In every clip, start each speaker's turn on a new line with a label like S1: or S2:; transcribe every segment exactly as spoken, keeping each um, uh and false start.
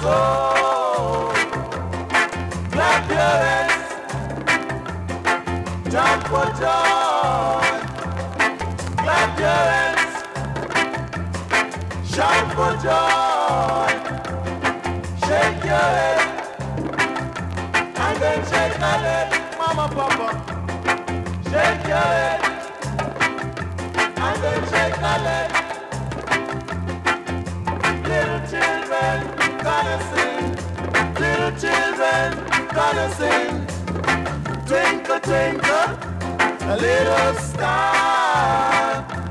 S1: So clap your hands, jump for joy. Clap your hands, shout for joy. Shake your head, and then shake my leg, mama, papa. Shake your head, and then shake my leg. Little children gonna sing, little children gonna sing. Twinkle, twinkle, a little star.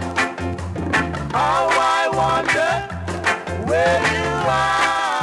S1: How I wonder where you are.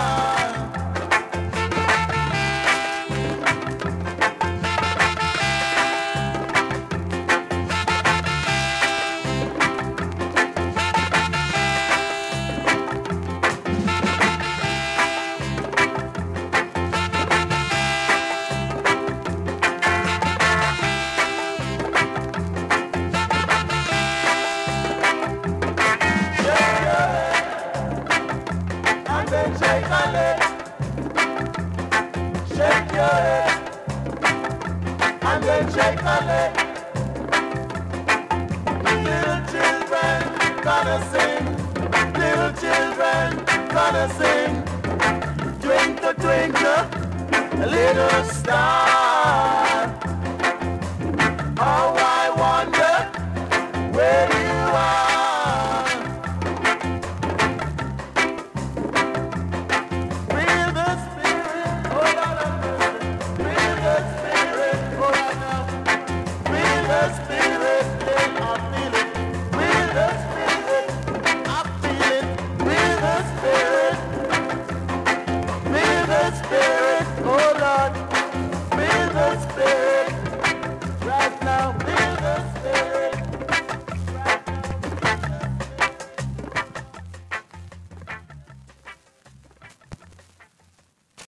S1: Shake my leg, shake your head, and then shake my leg. Little children gonna sing, little children gonna sing. Twinkle, twinkle, a little star.